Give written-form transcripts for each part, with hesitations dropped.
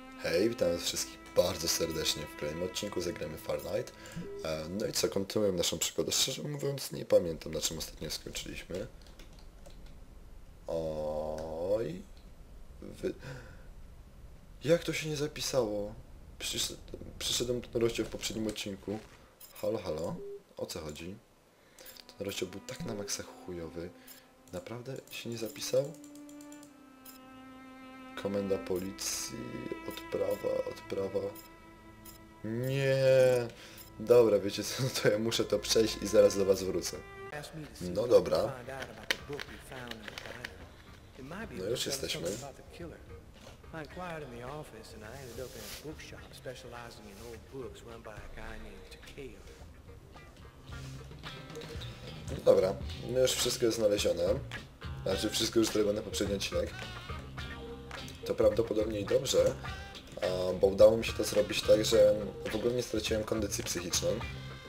Hej, witam was wszystkich bardzo serdecznie w kolejnym odcinku zagramy Fortnite. No i co, kontynuujemy naszą przygodę. Szczerze mówiąc nie pamiętam, na czym ostatnio skończyliśmy. Oj... Jak to się nie zapisało? Przyszedłem ten rozdział w poprzednim odcinku. Halo, halo? O co chodzi? Ten rozdział był tak na maksa chujowy. Naprawdę się nie zapisał? Komenda policji, odprawa. Nie. Dobra, wiecie co, no to ja muszę to przejść i zaraz do was wrócę. No dobra. No już jesteśmy. I inquired in the office and I ended up in a bookshop specializing in old books run by a guy named Takeo. No dobra, no już wszystko jest znalezione. Znaczy wszystko już zrobione poprzedni odcinek. To prawdopodobnie i dobrze, bo udało mi się to zrobić tak, że w ogóle nie straciłem kondycji psychicznej.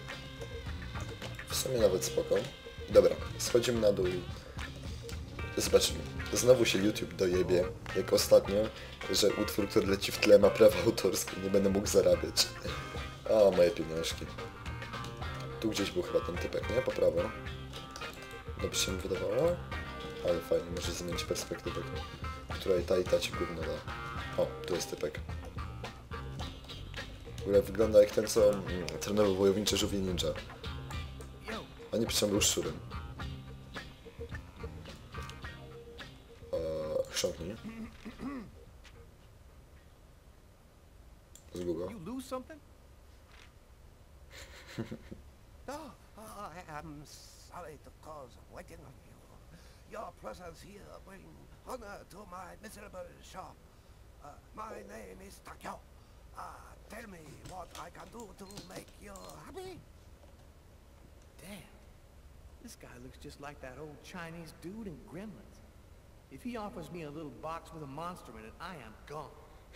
W sumie nawet spoko. Dobra, schodzimy na dół i zobaczymy. Znowu się YouTube dojebie, jak ostatnio, że utwór, który leci w tle ma prawa autorskie, nie będę mógł zarabiać. O, moje pieniążki. Tu gdzieś był chyba ten typek, nie? Po prawo. Dobrze się mi wydawało? Ale fajnie, może zmienić perspektywę, która i ta ci gówno da. O, tu jest typek. W ogóle wygląda jak ten, co trenował wojownicze żółwie ninja. A nie, przecież był szczurem. Chrząknij. Zguł go. You lose something? Oh, I am sorry to cause waiting on you. Your presence here brings honor to my miserable shop. My name is Takeo. Tell me what I can do to make you happy. Damn, this guy looks just like that old Chinese dude in Gremlins. If he offers me a little box with a monster in it, I am gone.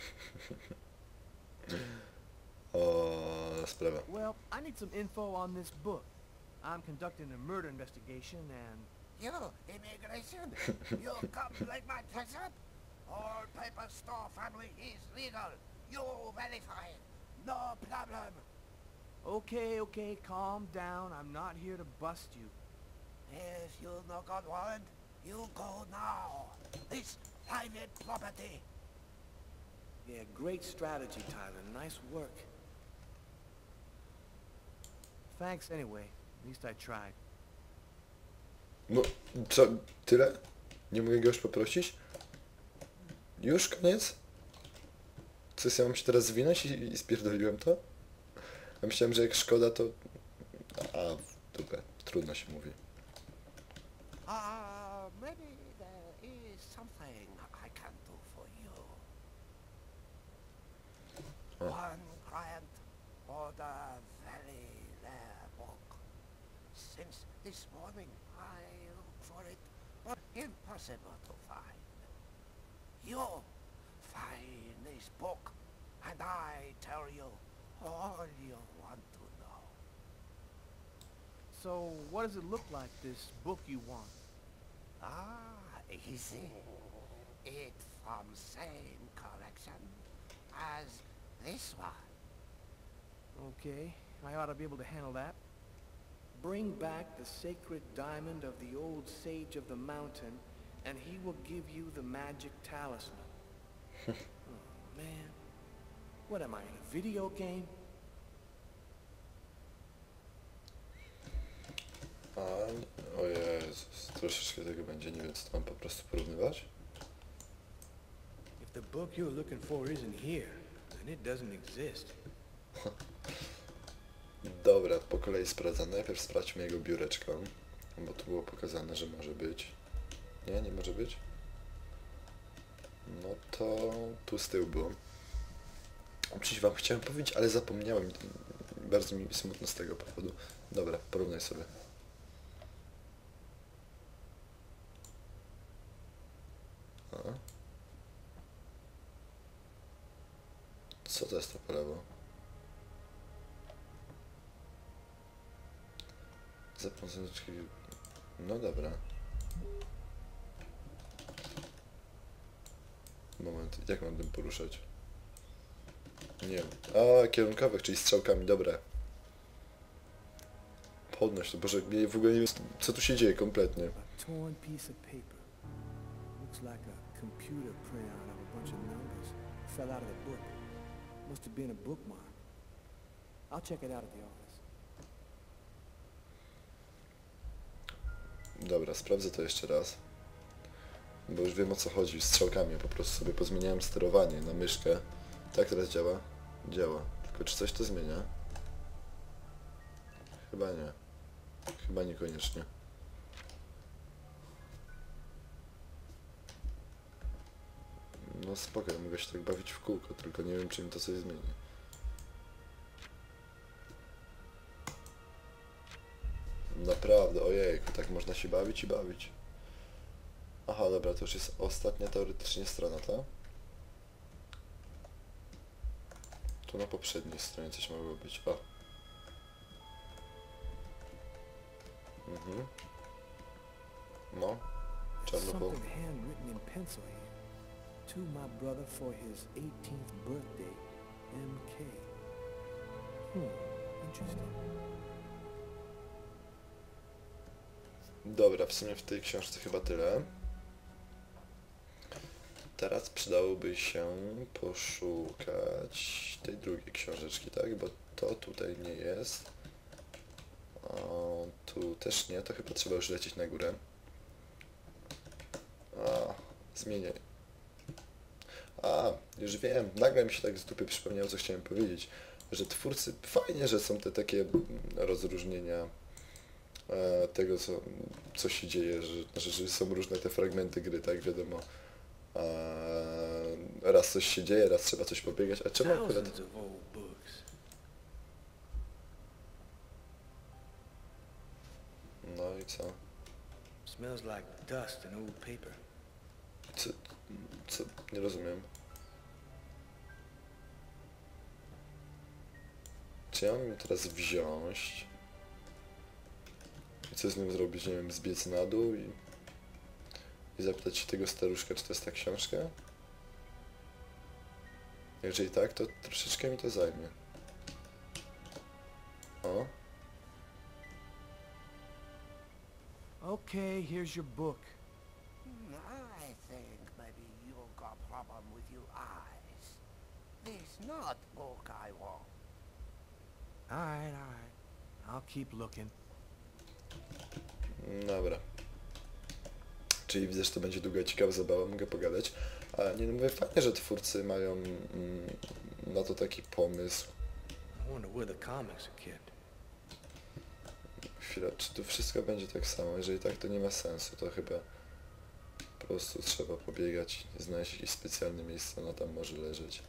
O, sprawa. Well, I need some info on this book. I'm conducting a murder investigation and... You, immigration? You come like my dress up? All paper store family is legal. You verify it. No problem. Okay, calm down. I'm not here to bust you. If you no got warrant, you go now. This private property. Yeah, great strategy, Tyler. Nice work. Thanks anyway. At least I tried. No, co? Tyle? Nie mogę go już poprosić? Już? Koniec? Co, ja mam się teraz zwinąć i spierdoliłem to? Ja myślałem, że jak szkoda to... A, w dupę. Trudno się mówi. Maybe there is something I can do for you. One client order very rare book. Since this morning I looked for it, but impossible to find. You find this book, and I tell you all you want to know. So, what does it look like, this book you want? Easy. It's from same collection as this one. Okay, I ought to be able to handle that. Bring back the sacred diamond of the old sage of the mountain, and he will give you the magic talisman. Oh, man. What am I, in a video game? O Jezus, troszeczkę tego będzie, nie wiem co to mam po prostu porównywać. If the book you're looking for isn't here, then it doesn't exist. Dobra, po kolei sprawdzam. Najpierw sprawdźmy jego biureczko, bo tu było pokazane, że może być. Nie, nie może być? No to tu z tyłu było. Przecież wam chciałem powiedzieć, ale zapomniałem. Bardzo mi smutno z tego powodu. Dobra, porównaj sobie. Co to jest to po lewo? Zapomnieczki... No dobra. Moment, jak mam tym poruszać? Nie wiem. A, kierunkowych, czyli strzałkami, dobra. Podnoś to, Boże, ja w ogóle nie wiem, co tu się dzieje kompletnie. A torn piece of paper. Looks like a computer printout of a bunch of numbers. Fell out of the book. Must have been a bookmark. I'll check it out at the office. Dobra, sprawdzę to jeszcze raz. Bo już wiem, o co chodzi z strzałkami. Po prostu sobie pozmieniałem sterowanie na myszkę. Tak teraz działa? Działa. Tylko czy coś to zmienia? Chyba nie. Chyba niekoniecznie. No spoko, ja mogę się tak bawić w kółko, tylko nie wiem, czy mi to coś zmieni. Naprawdę, ojejku, tak można się bawić i bawić. Aha, dobra, to już jest ostatnia teoretycznie strona, tak? Tu na poprzedniej stronie coś mogło być. O. Mhm. No. Czarnochół. Something handwritten in pencil here. To my brother for his 18th birthday, MK. Interesting. Dobra, w sumie w tej książce chyba tyle. Teraz przydałoby się poszukać tej drugiej książeczki, tak? Bo to tutaj nie jest. O, tu też nie, to chyba trzeba już lecieć na górę. A, zmieniaj. A, już wiem, nagle mi się tak z dupy przypomniało, co chciałem powiedzieć. Że twórcy, fajnie, że są te takie rozróżnienia tego, co się dzieje, że są różne te fragmenty gry, tak, wiadomo. Raz coś się dzieje, raz trzeba coś pobiegać, a czemu akurat... Thousands of old books. No i co? Smells like dust and old paper. Co? Nie rozumiem. Czy ja mam ją teraz wziąć? I co z nią zrobić? Nie wiem, zbiec na dół i zapytać się tego staruszka, czy to jest ta książka? Jeżeli tak, to troszeczkę mi to zajmie. O. Okay, here's your book. I think maybe you've got problem with your eyes. This not book I want. All right. I'll keep looking. Dobra. Czyli widzę, że to będzie długa, ciekawa zabawa, mogę pogadać. A nie no, mówię, fajnie, że twórcy mają na to taki pomysł. I wonder where the comics are kept. Chwila, czy tu wszystko będzie tak samo? Jeżeli tak, to nie ma sensu, to chyba po prostu trzeba pobiegać i znaleźć jakieś specjalne miejsce, ono tam może leżeć.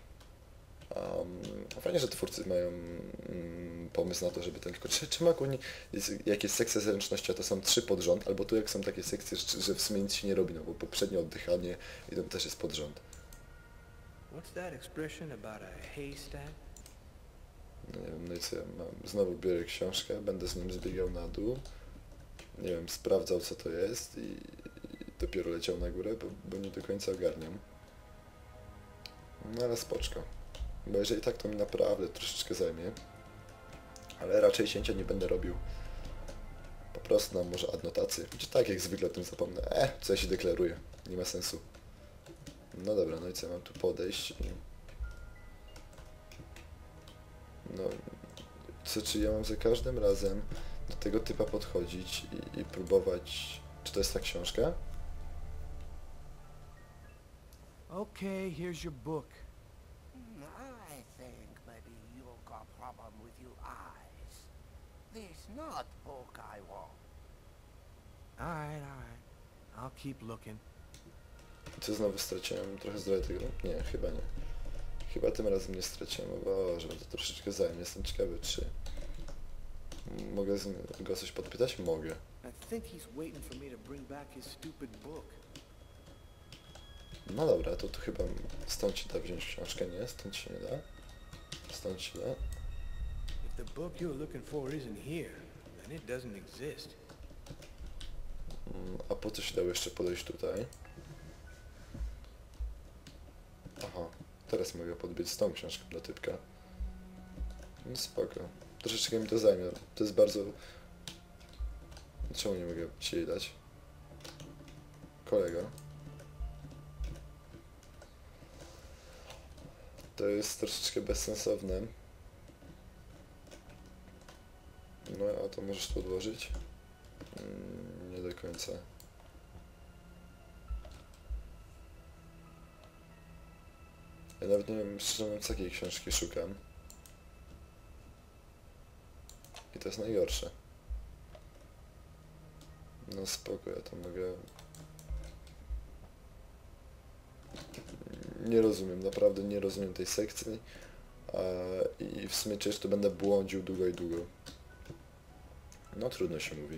Fajnie, że twórcy mają pomysł na to, żeby ten... Czym akurat jak jest sekcja zręczności, to są 3 pod rząd, albo tu jak są takie sekcje, że w sumie nic się nie robi, no bo poprzednie oddychanie i to też jest pod rząd. What's that expression about a haystack? No nie wiem, no i co ja mam? Znowu biorę książkę, będę z nim zbiegał na dół. Nie wiem, sprawdzał co to jest i dopiero leciał na górę, bo nie do końca ogarniam. No ale spoczko. Bo jeżeli tak, to mi naprawdę troszeczkę zajmie. Ale raczej cięcia nie będę robił. Po prostu nam może adnotację. Czy tak jak zwykle o tym zapomnę. Co ja się deklaruję. Nie ma sensu. No dobra, no i co, mam tu podejść i... No... Czy ja mam za każdym razem do tego typa podchodzić i próbować... Czy to jest ta książka? Okay, here's your book. I think maybe you've got problem with your eyes. This not book I want. All right. I'll keep looking. Co znowu straciłem trochę zdrowia tego? Nie, chyba nie. Chyba tym razem nie straciłem, o Boże, to troszeczkę zajmie. Jestem ciekawy, czy... Mogę go coś podpytać? Mogę. I think he's waiting for me to bring back his stupid book. No dobra, to tu chyba stąd się da wziąć książkę, nie? Stąd się nie da? Stąd się da? If the book you're looking for isn't here, then it doesn't exist. A po co się dało jeszcze podejść tutaj? Aha, teraz mogę podbiec z tą książką do typka. No spoko. Troszeczkę mi to zajmie. To jest bardzo... Czemu nie mogę ci jej dać? Kolego. To jest troszeczkę bezsensowne. No, a to możesz tu odłożyć? Nie do końca. Ja nawet nie wiem, szczerze mówiąc, jakiej książki szukam. I to jest najgorsze. No spoko, ja to mogę... Nie rozumiem, naprawdę nie rozumiem tej sekcji. I w sumie czyż to będę błądził długo i długo. No trudno się mówi.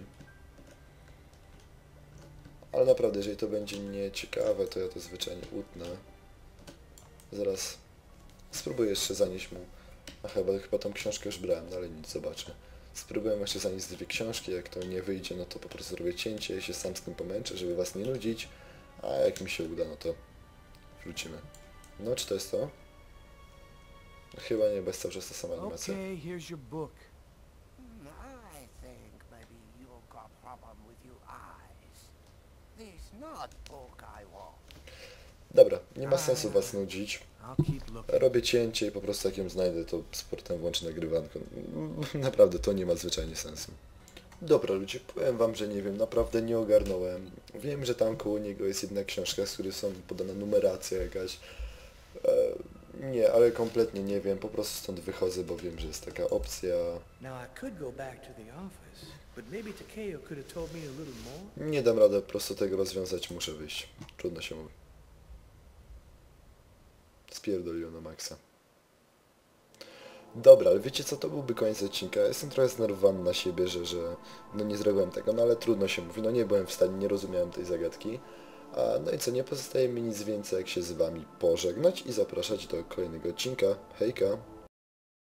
Ale naprawdę, jeżeli to będzie nieciekawe, to ja to zwyczajnie utnę. Zaraz spróbuję jeszcze zanieść mu... A chyba tą książkę już brałem, no ale nic, zobaczę. Spróbuję jeszcze zanieść 2 książki, jak to nie wyjdzie, no to po prostu zrobię cięcie, ja się sam z tym pomęczę, żeby was nie nudzić. A jak mi się uda, no to wrócimy. No, czy to jest to? Chyba nie, bo jest cały czas ta sama animacja. Okay, here's your book. I think maybe you've got problem with your eyes. This not book I want. Dobra, nie ma sensu was nudzić. I'll keep looking. Robię cięcie i po prostu jak ją znajdę, to z portem włączę nagrywanko. Naprawdę, to nie ma zwyczajnie sensu. Dobra ludzie, powiem wam, że nie wiem, naprawdę nie ogarnąłem. Wiem, że tam koło niego jest jedna książka, z której są podana numeracja jakaś. Nie, ale kompletnie nie wiem, po prostu stąd wychodzę, bo wiem, że jest taka opcja. Now I could go back to the office, but maybe Takeo could have told me a little more. Nie dam rady po prostu tego rozwiązać, muszę wyjść. Trudno się mówi. Spierdoliło na maksa. Dobra, ale wiecie co, to byłby koniec odcinka. Jestem trochę zdenerwowany na siebie, że no nie zrobiłem tego, no ale trudno się mówi, no nie byłem w stanie, nie rozumiałem tej zagadki. No i co, nie pozostaje mi nic więcej jak się z wami pożegnać i zapraszać do kolejnego odcinka. Hejka!